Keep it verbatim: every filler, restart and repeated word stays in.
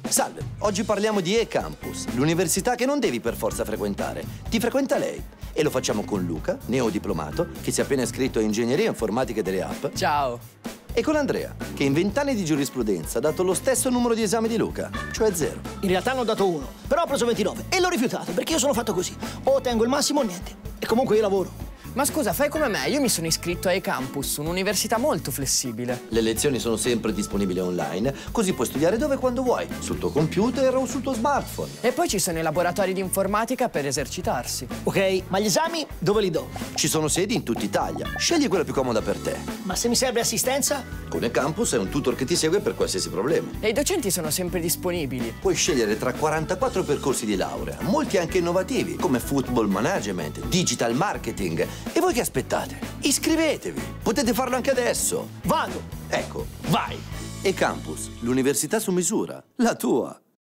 Salve, oggi parliamo di eCampus, l'università che non devi per forza frequentare. Ti frequenta lei. E lo facciamo con Luca, neodiplomato, che si è appena iscritto a Ingegneria Informatica delle App. Ciao. E con Andrea, che in vent'anni di giurisprudenza ha dato lo stesso numero di esami di Luca, cioè zero. In realtà ne ho dato uno, però ho preso ventinove e l'ho rifiutato perché io sono fatto così. O ottengo il massimo o niente. E comunque io lavoro. Ma scusa, fai come me, io mi sono iscritto a eCampus, un'università molto flessibile. Le lezioni sono sempre disponibili online, così puoi studiare dove e quando vuoi, sul tuo computer o sul tuo smartphone. E poi ci sono i laboratori di informatica per esercitarsi. Ok, ma gli esami dove li do? Ci sono sedi in tutta Italia, scegli quella più comoda per te. Ma se mi serve assistenza? Con eCampus è un tutor che ti segue per qualsiasi problema. E i docenti sono sempre disponibili. Puoi scegliere tra quarantaquattro percorsi di laurea, molti anche innovativi, come football management, digital marketing. E voi che aspettate? Iscrivetevi! Potete farlo anche adesso! Vado! Ecco, vai! eCampus, l'università su misura, la tua!